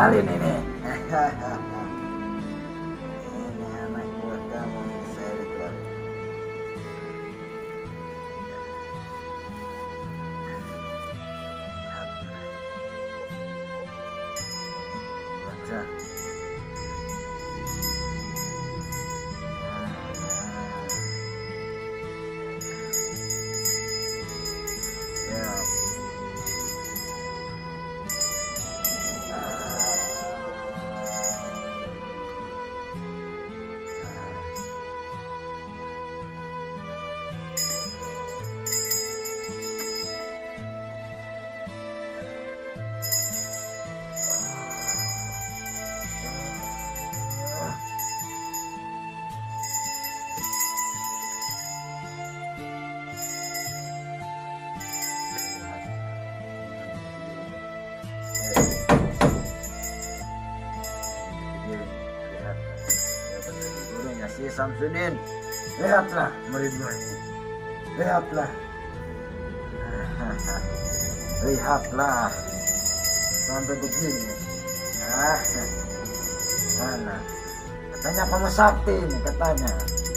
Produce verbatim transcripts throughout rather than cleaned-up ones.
kenalin ini. Ini anak buah kamu yang saya rekor. Baca. Ya. Si Samsudin, lihatlah murid-muridnya, lihatlah, lihatlah sampai begini. Ah, mana? Katanya kamu sakti ini katanya.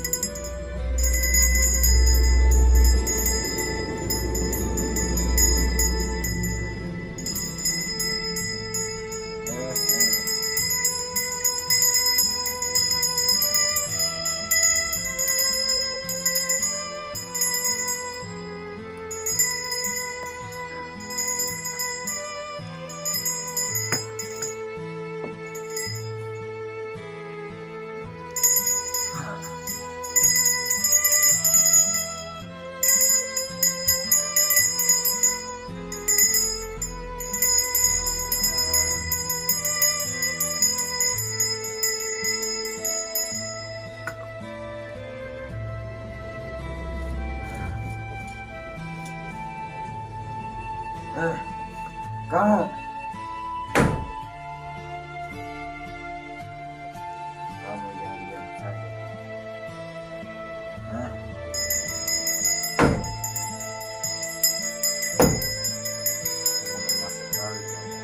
Eh, kamu, kamu yang diam saja. Hah? Kamu masuk kali kamu.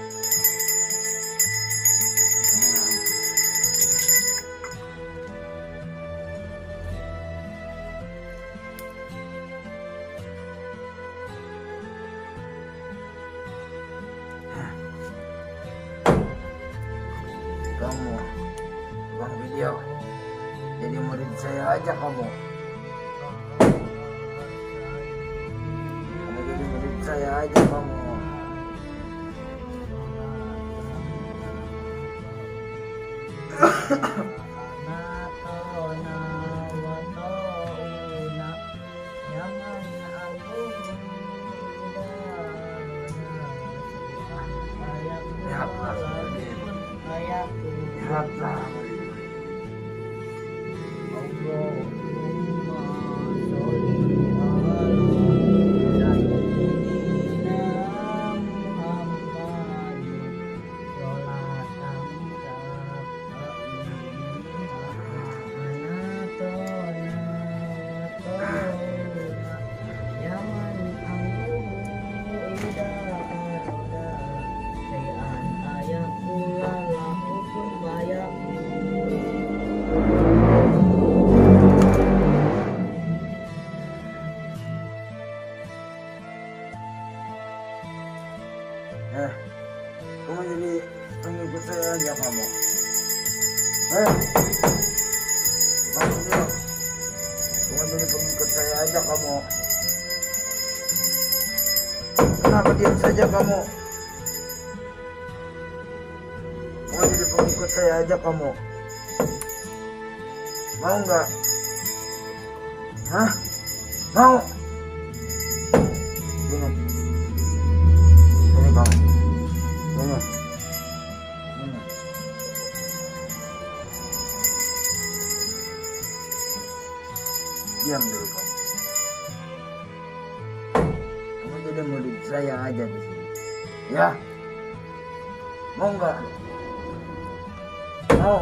Kamu bang video jadi murid saya aja kamu kamu jadi murid saya aja kamu. Lihatlah lihatlah Eh, kamu jadi pengikut saya aja kamu. Eh, kamu dia, kamu jadi pengikut saya aja kamu. Kenapa diam saja kamu? Kamu jadi pengikut saya aja kamu. Mau nggak? Hah? Mau? Sini. Sini kamu. Sini. Sini. Diam dulu kamu. Kamu jadi murid saya aja di sini. Ya? Mau nggak? Mau?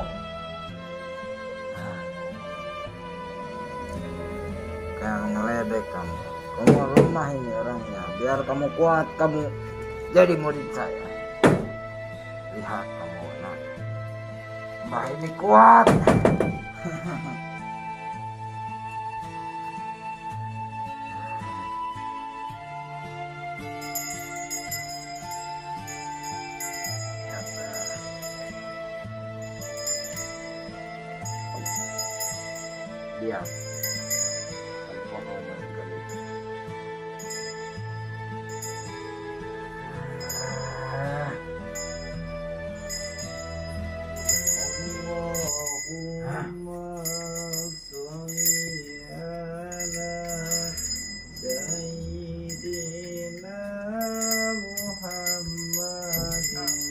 Kayak ngeledek kamu. Kamu lemah ini orangnya. Biar kamu kuat, kamu jadi murid saya. Lihat kamu. Apa ini kuat? Diam. Tanpa mau menggali. Allahumma sholli ala sayyidina Muhammadin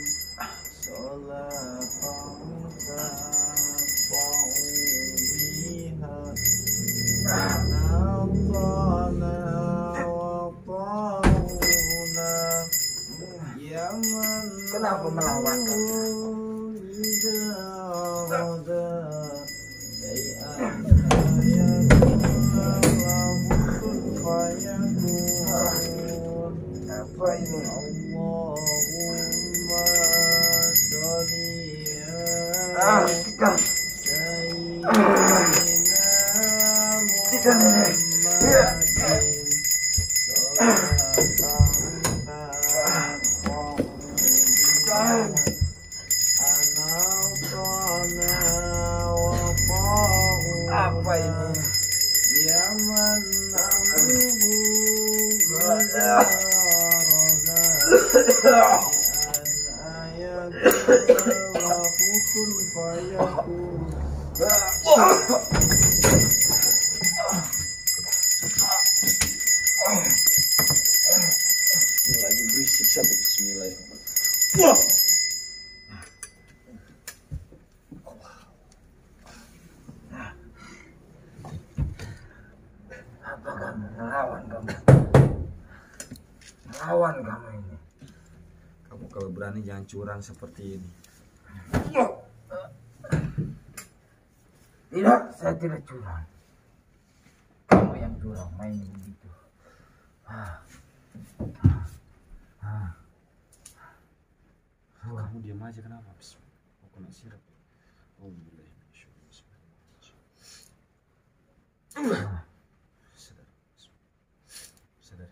sholatan tanfa'u biha anatana wa ta'una ya man Kenapa melawan? Apa ini? Allahumma sholli Ah, ala tidak. sayyidina Tidak, Nenek. Iya. Apa ini? Yaman Ini lagi berisik satu. Bismillahirrahmanirrahim. Apa kamu melawan kamu? Melawan kamu ini. Kamu kalau berani jangan curang seperti ini. Tidak, saya tidak curang. Kamu yang curang main begitu. Ah. Ah. Kamu diam aja kenapa? Aku kena sirap. Oh, boleh. Ah. Sadar. Sadar.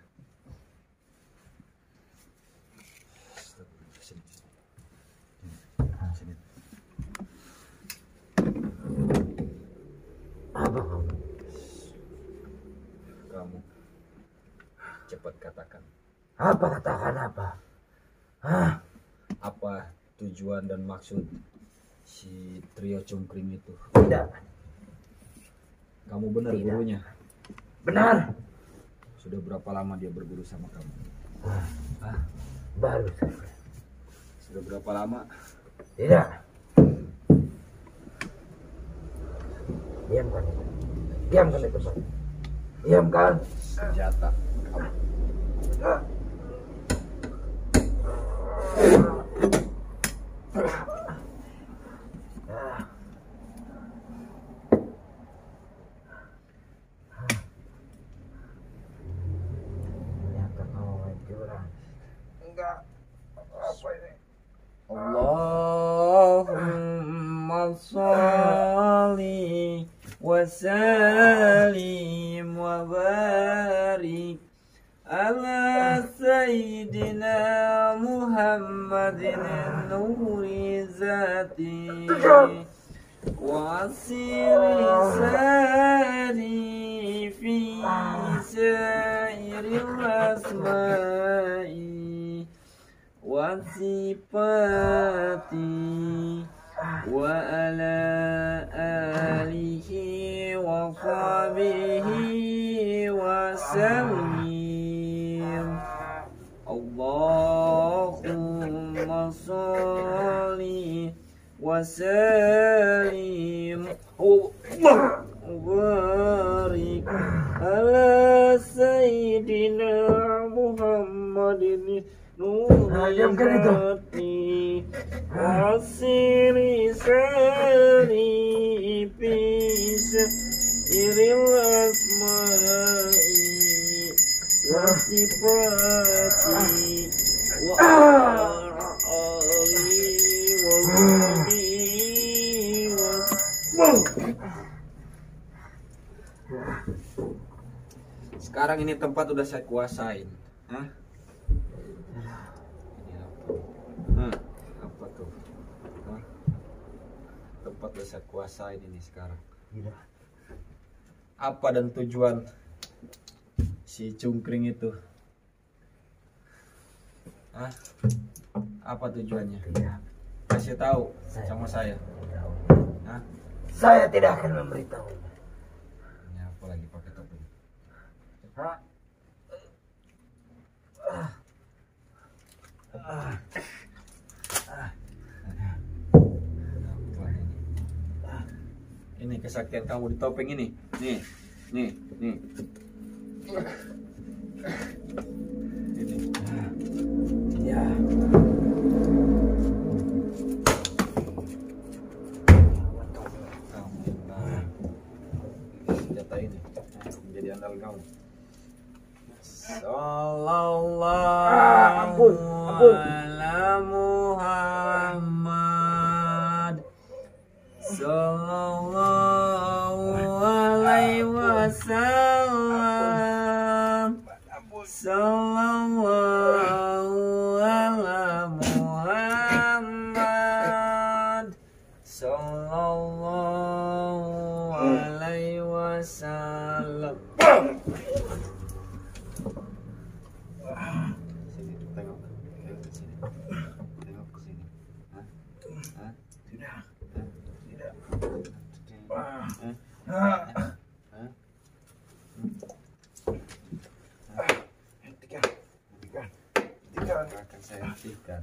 Sini. Sini. Apa kamu? Kamu cepat katakan Apa katakan apa? Hah? apa tujuan dan maksud si trio cungkring itu. Tidak. Kamu benar Tidak. gurunya. Benar. Sudah berapa lama dia berguru sama kamu? Ah, baru saja. Sudah berapa lama? Tidak. Diamkan itu. Diamkan itu, Pak. Diamkan. Senjata kamu. Ah. Ah. Ternyata kamu main curang. Enggak. Apa ini? Allahumma sholli wa sallim wa barik ala sayyidina Muhammadin nuri zati wa siri sari fi sairil asma'i wa sifati wa ala alihi wa sahbihi wa sallim. Allahumma sholli wa sallim wa barik ala sayyidina Muhammadin diamkan itu. nurati wasiri sari bisa iril asma'i wasifati wa ali wa sahbihi Sekarang ini tempat udah saya kuasain. Hah? Ini apa? Hah? Apa tuh? Hah? Tempat udah saya kuasain ini sekarang. Apa dan tujuan si cungkring itu? Hah? Apa tujuannya? Kasih tahu sama saya. Hah? Saya tidak akan memberitahu. Ini apa lagi pakai topeng? Hah? Ah. Ah. Ah. Apa ini? Ini kesaktian kamu di topeng ini. Nih, nih, nih. Ini. Ya. Kamu nah, senjata ini menjadi andal kamu. Sallallahu Ah, ampun, ampun. ala Muhammad sallallahu alaihi wasallam sallallahu ala Muhammad sallallahu alaihi wasallam. Sini, tengok, tengok ke sini, tengok ke sini. Hah? Hah? Tidak. Hah? Tidak. Hah? Ah. Hah? Hentikan. Hentikan. Hentikan. Akan saya hentikan.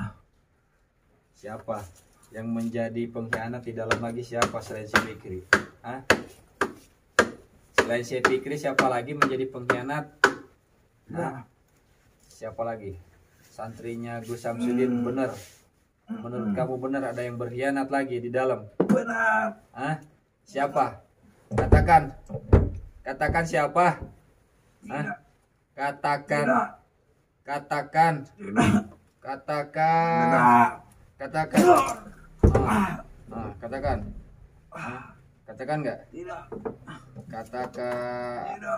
Siapa yang menjadi pengkhianat di dalam lagi, siapa selain si Fikri? Hah? Selain si Fikri siapa lagi menjadi pengkhianat? Hah? Siapa lagi? Santrinya Gus Samsudin benar. Menurut kamu benar ada yang berkhianat lagi di dalam? Benar. Hah? Siapa? Katakan. Katakan siapa? Hah? Katakan. Tidak. Katakan. Tidak. Katakan. Tidak. Katakan. Ah, ah, katakan. Ah, katakan nggak? Tidak. Katakan. Tidak.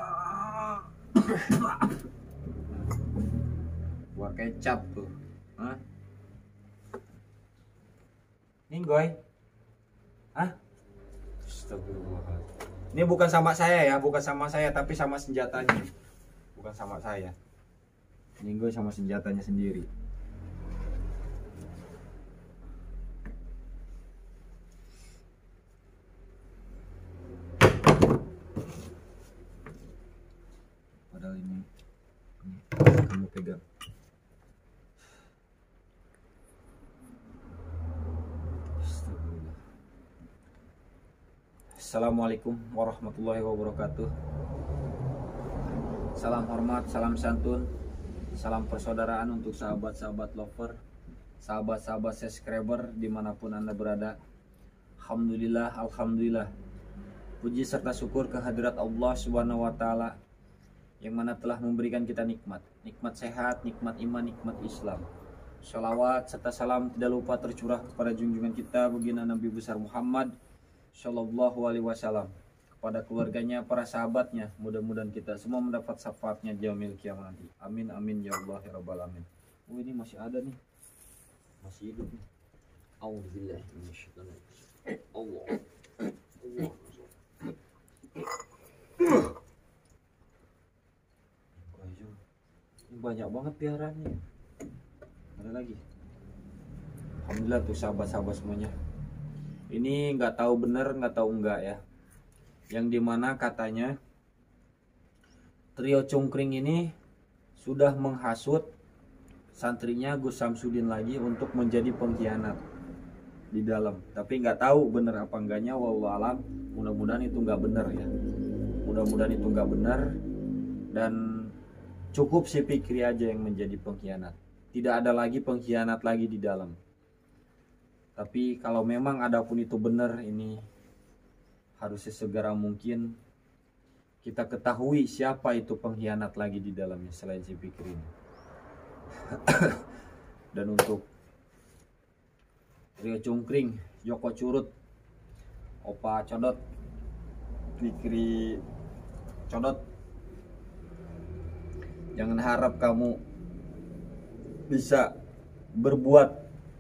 Buat kecap tuh. Hah? Ninggoy. Hah? Astagfirullahaladzim. Ini bukan sama saya ya, bukan sama saya tapi sama senjatanya. Bukan sama saya. Ninggoy sama senjatanya sendiri. Padahal ini, ini kamu pegang. Astagfirullah. Assalamualaikum warahmatullahi wabarakatuh. Salam hormat, salam santun, salam persaudaraan untuk sahabat-sahabat lover, sahabat-sahabat subscriber dimanapun anda berada. Alhamdulillah, alhamdulillah. Puji serta syukur kehadirat Allah Subhanahu wa Ta'ala yang mana telah memberikan kita nikmat, nikmat sehat, nikmat iman, nikmat Islam. Sholawat serta salam tidak lupa tercurah kepada junjungan kita baginda Nabi besar Muhammad Shallallahu alaihi wasallam, kepada keluarganya, para sahabatnya. Mudah-mudahan kita semua mendapat syafaatnya yaumil qiyamah nanti. Amin amin ya Allah ya rabbal alamin. Oh, ini masih ada nih, masih hidup nih. Auzubillahi minasyaitonir rajim. Allah. Allah. Ini banyak banget piaraannya. Ada lagi. Alhamdulillah tuh sahabat-sahabat semuanya. Ini nggak tahu bener, nggak tahu enggak ya. Yang dimana katanya trio cungkring ini sudah menghasut santrinya Gus Samsudin lagi untuk menjadi pengkhianat di dalam. Tapi nggak tahu bener apa enggaknya. Wallahu alam. Mudah-mudahan itu nggak bener ya. Mudah-mudahan itu nggak bener dan cukup si Fikri aja yang menjadi pengkhianat. Tidak ada lagi pengkhianat lagi di dalam. Tapi kalau memang ada pun itu benar, ini harus sesegera mungkin kita ketahui siapa itu pengkhianat lagi di dalamnya selain si Fikri ini. Dan untuk trio cungkring, Joko Curut, Opa Codot, Fikri Codot. Jangan harap kamu bisa berbuat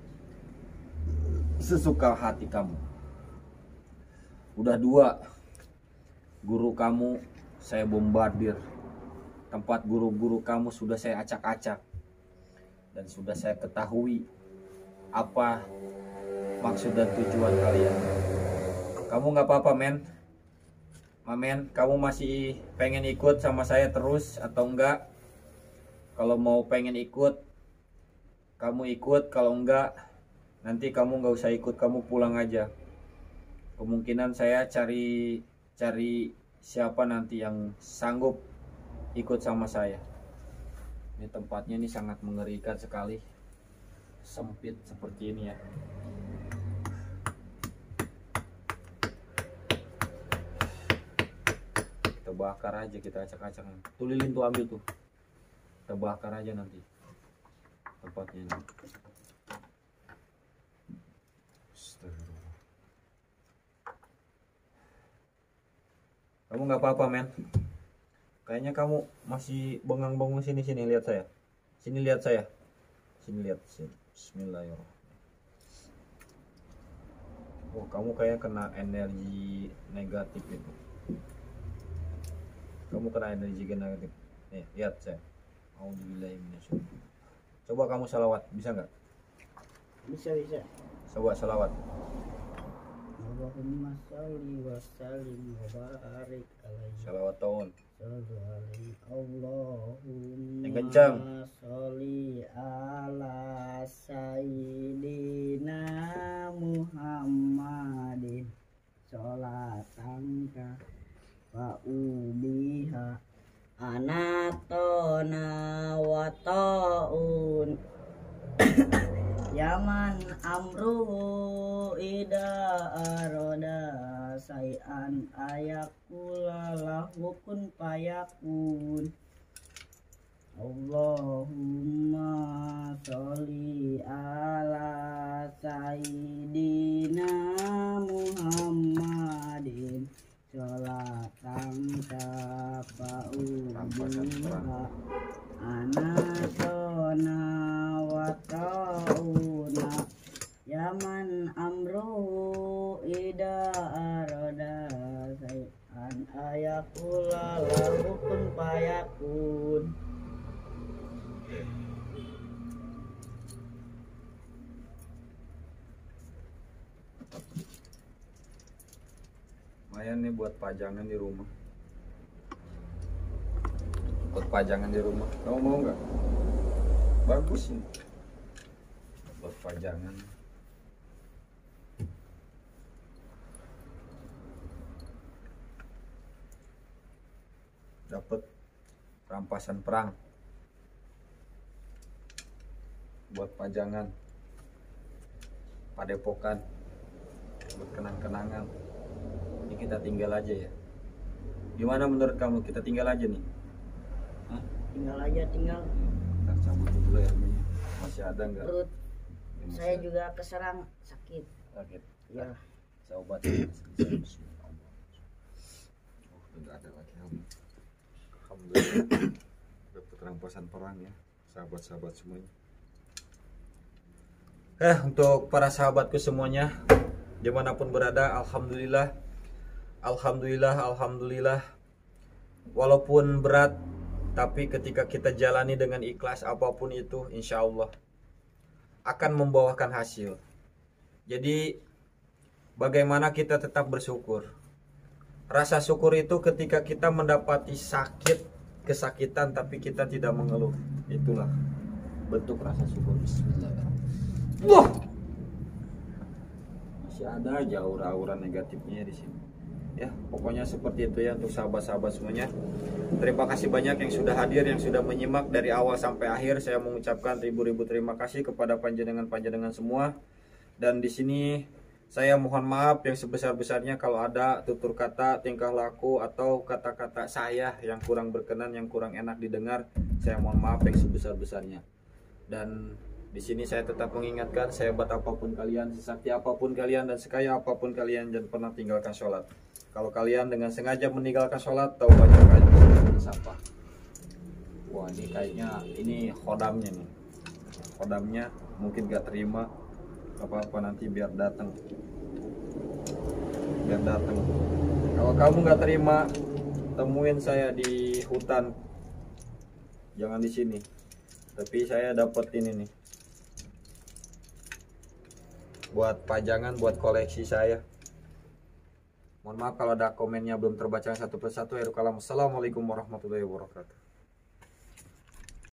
sesuka hati kamu. Udah dua guru kamu saya bombardir. Tempat guru-guru kamu sudah saya acak-acak. Dan sudah saya ketahui apa maksud dan tujuan kalian. Kamu nggak apa-apa, men. Mamen, kamu masih pengen ikut sama saya terus atau enggak? Kalau mau pengen ikut, kamu ikut. Kalau enggak, nanti kamu nggak usah ikut, kamu pulang aja. Kemungkinan saya cari cari siapa nanti yang sanggup ikut sama saya. Ini tempatnya ini sangat mengerikan sekali, sempit seperti ini ya. Kita bakar aja, kita acak-acak. Tuh lilin tuh ambil tuh, kita bakar aja nanti tempatnya ini. Kamu nggak apa-apa, men. Kayaknya kamu masih bengang-bengong. Sini sini lihat saya. Sini lihat saya. Sini lihat sini. Bismillahirrahmanirrahim. Oh, kamu kayak kena energi negatif itu. Kamu kena energi negatif. Nih, lihat saya. Auzubillahiminasyaitonir. Coba kamu salawat, bisa nggak? Bisa bisa. Coba salawat. Allahumma sholli wa sallim wa barik alaihi. Salawat tahun. Allahumma Yang kencang. sholli ala sayyidina Muhammadin sholatan ka wa ubiha anatona wa ta'un Yaman amruhu ida aroda sayan ayakula lahu kun payakun. Allahumma sholli ala sayyidina Muhammadin sholatan tafa'ubiha anatona wa ta'una yaman amruhu ida aroda sayan ayakula lahu kun payakun. Lumayan nih buat pajangan di rumah. Buat pajangan di rumah. Kamu mau nggak? Bagus ini. Buat pajangan. Dapat rampasan perang. Buat pajangan. Padepokan. Buat kenang-kenangan. Ini kita tinggal aja ya. Gimana menurut kamu? Kita tinggal aja nih. Hah? Tinggal aja tinggal. Kita cabut dulu ya. Masih ada nggak? Perut Ya, masih saya ada. juga keserang sakit. Sakit. Ya. Saya obatin. Oh, udah ada lagi. Alhamdulillah. Dapat rampasan perang ya, sahabat-sahabat semuanya. Eh, untuk para sahabatku semuanya, dimanapun berada, alhamdulillah, alhamdulillah, alhamdulillah. Walaupun berat, tapi ketika kita jalani dengan ikhlas apapun itu, insya Allah akan membawakan hasil. Jadi, bagaimana kita tetap bersyukur? Rasa syukur itu ketika kita mendapati sakit, kesakitan, tapi kita tidak mengeluh. Itulah bentuk rasa syukur. Bismillahirrahmanirrahim. Wah, masih ada aja aura-aura negatifnya di sini. Ya, pokoknya seperti itu ya untuk sahabat-sahabat semuanya. Terima kasih banyak yang sudah hadir, yang sudah menyimak dari awal sampai akhir. Saya mengucapkan ribu-ribu terima kasih kepada panjenengan-panjenengan semua. Dan di sini saya mohon maaf yang sebesar-besarnya kalau ada tutur kata, tingkah laku, atau kata-kata saya yang kurang berkenan, yang kurang enak didengar. Saya mohon maaf yang sebesar-besarnya. Dan Di sini saya tetap mengingatkan, sehebat apapun kalian, sesakti apapun kalian, dan sekaya apapun kalian, jangan pernah tinggalkan sholat. Kalau kalian dengan sengaja meninggalkan sholat, tahu baca kajian siapa? Wah, ini kayaknya ini khodamnya nih. Khodamnya mungkin gak terima, apa-apa nanti biar datang. Biar datang. Kalau kamu gak terima, temuin saya di hutan. Jangan di sini. Tapi saya dapat ini nih. Buat pajangan, buat koleksi saya. Mohon maaf kalau ada komennya belum terbaca satu persatu. Assalamualaikum warahmatullahi wabarakatuh.